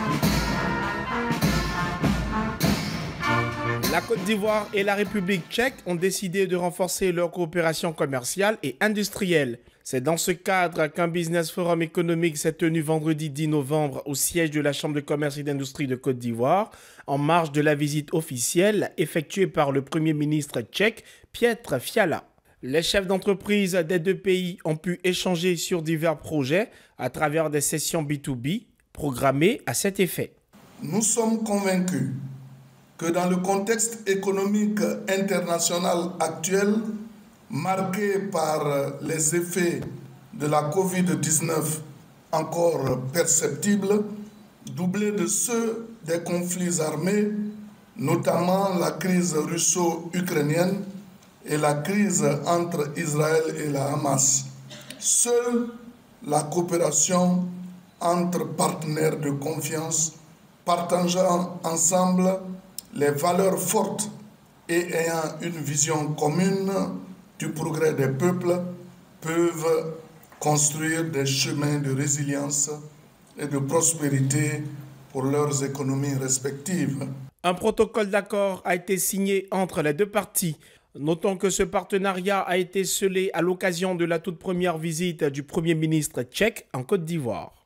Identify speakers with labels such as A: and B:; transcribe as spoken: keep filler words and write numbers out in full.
A: La Côte d'Ivoire et la République tchèque ont décidé de renforcer leur coopération commerciale et industrielle. C'est dans ce cadre qu'un business forum économique s'est tenu vendredi dix novembre au siège de la Chambre de commerce et d'industrie de Côte d'Ivoire, en marge de la visite officielle effectuée par le Premier ministre tchèque Petr Fiala. Les chefs d'entreprise des deux pays ont pu échanger sur divers projets à travers des sessions B deux B programmées à cet effet.
B: Nous sommes convaincus que dans le contexte économique international actuel, marqué par les effets de la covid dix-neuf encore perceptibles, doublés de ceux des conflits armés, notamment la crise russo-ukrainienne et la crise entre Israël et la Hamas, seule la coopération entre partenaires de confiance, partageant ensemble les valeurs fortes et ayant une vision commune du progrès des peuples, peuvent construire des chemins de résilience et de prospérité pour leurs économies respectives.
A: Un protocole d'accord a été signé entre les deux parties. Notons que ce partenariat a été scellé à l'occasion de la toute première visite du Premier ministre tchèque en Côte d'Ivoire.